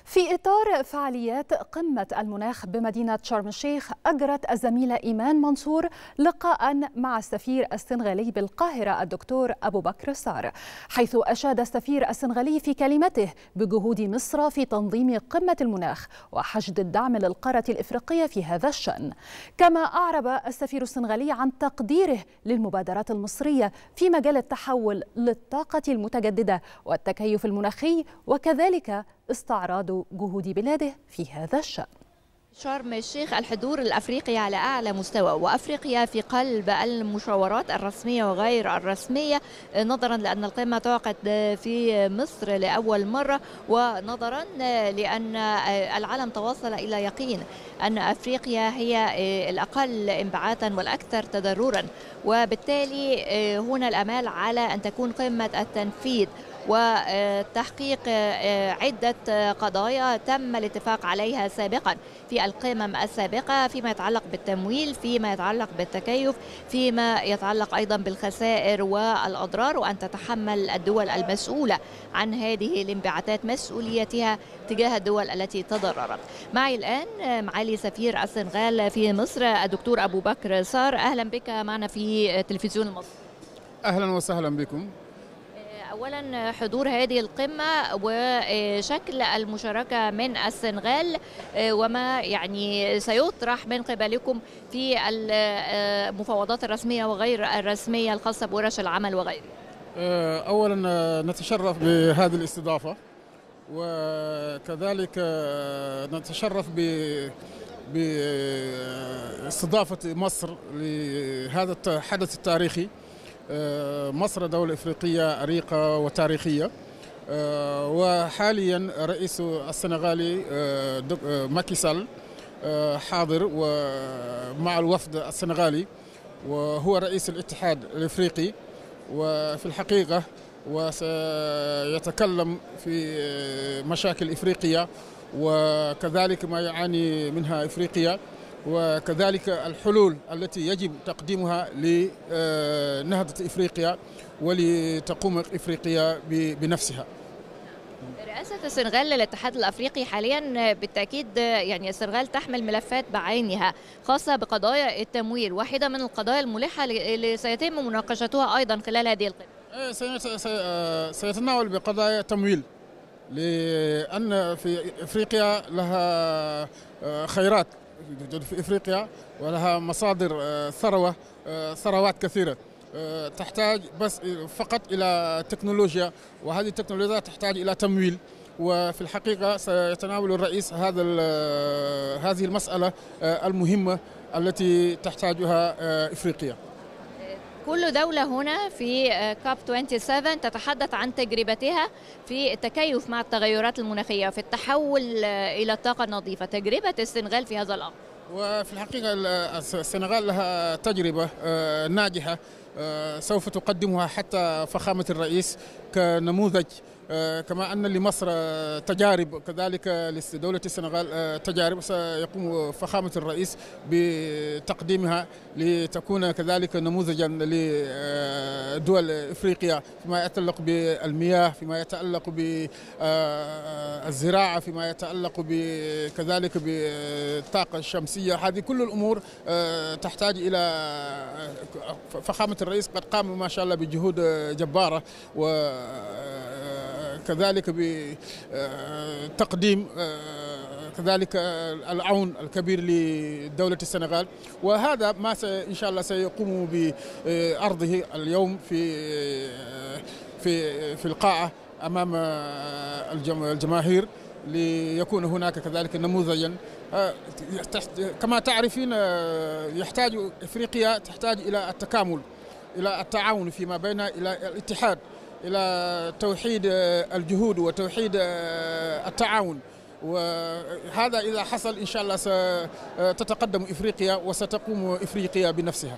في إطار فعاليات قمة المناخ بمدينة شرم الشيخ، أجرت الزميلة إيمان منصور لقاء مع السفير السنغالي بالقاهرة الدكتور أبو بكر صار، حيث أشاد السفير السنغالي في كلمته بجهود مصر في تنظيم قمة المناخ وحشد الدعم للقارة الإفريقية في هذا الشأن. كما أعرب السفير السنغالي عن تقديره للمبادرات المصرية في مجال التحول للطاقة المتجددة والتكيف المناخي، وكذلك استعراض جهود بلاده في هذا الشأن. شرم الشيخ الحضور الأفريقي على أعلى مستوى، وأفريقيا في قلب المشاورات الرسمية وغير الرسمية، نظرا لأن القمة تعقد في مصر لأول مرة، ونظرا لأن العالم توصل إلى يقين أن أفريقيا هي الأقل انبعاثا والأكثر تضررا، وبالتالي هنا الأمال على أن تكون قمة التنفيذ وتحقيق عدة قضايا تم الاتفاق عليها سابقا في القمم السابقة، فيما يتعلق بالتمويل، فيما يتعلق بالتكيف، فيما يتعلق أيضا بالخسائر والأضرار، وأن تتحمل الدول المسؤولة عن هذه الانبعاثات مسؤوليتها تجاه الدول التي تضررت. معي الآن معالي سفير السنغال في مصر الدكتور أبو بكر صار. أهلا بك معنا في تلفزيون المصري. أهلا وسهلا بكم. أولا، حضور هذه القمة وشكل المشاركة من السنغال وما يعني سيطرح من قبلكم في المفاوضات الرسمية وغير الرسمية الخاصة بورش العمل وغيرها. أولا نتشرف بهذه الاستضافة، وكذلك نتشرف باستضافة مصر لهذا الحدث التاريخي. مصر دولة إفريقية عريقة وتاريخية، وحاليا رئيس السنغالي ماكي سال حاضر ومع الوفد السنغالي، وهو رئيس الاتحاد الإفريقي، وفي الحقيقة وسيتكلم في مشاكل إفريقيا وكذلك ما يعاني منها إفريقيا، وكذلك الحلول التي يجب تقديمها لنهضة إفريقيا ولتقوم إفريقيا بنفسها. رئاسة السنغال للاتحاد الأفريقي حاليا بالتأكيد يعني السنغال تحمل ملفات بعينها خاصة بقضايا التمويل، واحدة من القضايا الملحة اللي سيتم مناقشتها أيضا خلال هذه القمة. سيتناول بقضايا تمويل، لأن في إفريقيا لها خيرات في إفريقيا ولها مصادر ثروات كثيرة، تحتاج بس فقط إلى تكنولوجيا، وهذه التكنولوجيا تحتاج إلى تمويل، وفي الحقيقة سيتناول الرئيس هذه المسألة المهمة التي تحتاجها إفريقيا. كل دولة هنا في كاب 27 تتحدث عن تجربتها في التكيف مع التغيرات المناخية في التحول إلى الطاقة النظيفة. تجربة السنغال في هذا الأمر، وفي الحقيقة السنغال لها تجربة ناجحة سوف تقدمها حتى فخامة الرئيس كنموذج، كما أن لمصر تجارب كذلك لدولة السنغال تجارب، سيقوم فخامة الرئيس بتقديمها لتكون كذلك نموذجا لدول إفريقيا فيما يتعلق بالمياه، فيما يتعلق بالزراعة، فيما يتعلق كذلك بالطاقة الشمسية. هذه كل الأمور تحتاج إلى فخامة الرئيس قد قام ما شاء الله بجهود جبارة، وكذلك بتقديم كذلك العون الكبير لدولة السنغال، وهذا ما إن شاء الله سيقوم بأرضه اليوم في القاعة أمام الجماهير، ليكون هناك كذلك نموذجا. كما تعرفين يحتاج إفريقيا تحتاج إلى التكامل، إلى التعاون فيما بين، إلى الاتحاد، إلى توحيد الجهود وتوحيد التعاون، وهذا إذا حصل إن شاء الله ستتقدم إفريقيا وستقوم إفريقيا بنفسها.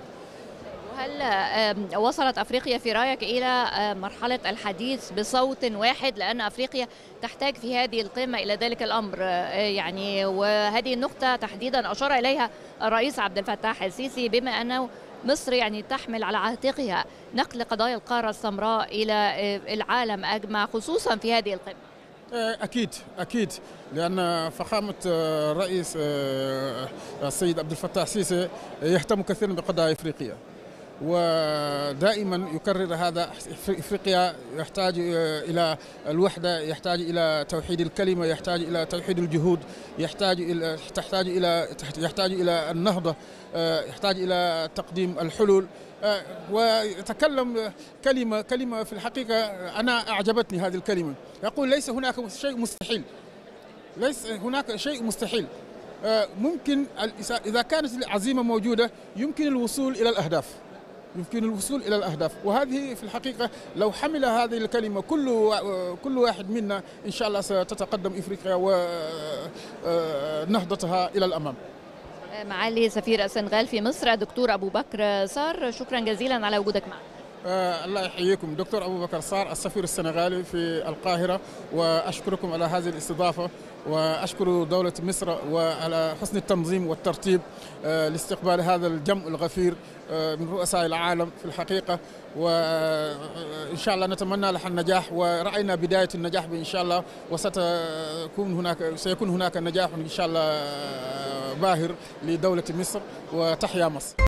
هل وصلت أفريقيا في رأيك إلى مرحلة الحديث بصوت واحد؟ لأن أفريقيا تحتاج في هذه القمة إلى ذلك الأمر يعني، وهذه النقطة تحديدا أشار إليها الرئيس عبد الفتاح السيسي، بما أنه مصر يعني تحمل على عاتقها نقل قضايا القارة السمراء إلى العالم أجمع خصوصا في هذه القمة. أكيد لأن فخامة الرئيس السيد عبد الفتاح السيسي يهتم كثيرا بقضايا إفريقيا، ودائما يكرر هذا. إفريقيا يحتاج إلى الوحدة، يحتاج إلى توحيد الكلمة، يحتاج إلى توحيد الجهود، يحتاج إلى النهضة، يحتاج إلى تقديم الحلول. ويتكلم كلمة في الحقيقة أنا أعجبتني هذه الكلمة، يقول ليس هناك شيء مستحيل، ليس هناك شيء مستحيل. ممكن إذا كانت العزيمة موجودة يمكن الوصول إلى الأهداف، وهذه في الحقيقة لو حمل هذه الكلمة كل واحد منا إن شاء الله ستتقدم إفريقيا ونهضتها إلى الأمام. معالي سفير السنغال في مصر دكتور أبو بكر صار، شكرا جزيلا على وجودك معنا. الله يحييكم. دكتور أبو بكر صار السفير السنغالي في القاهرة، وأشكركم على هذه الاستضافة، وأشكر دولة مصر وعلى حسن التنظيم والترتيب لاستقبال هذا الجمع الغفير من رؤساء العالم في الحقيقة. وإن شاء الله نتمنى لها النجاح، ورأينا بداية النجاح إن شاء الله، سيكون هناك نجاح إن شاء الله باهر لدولة مصر، وتحيا مصر.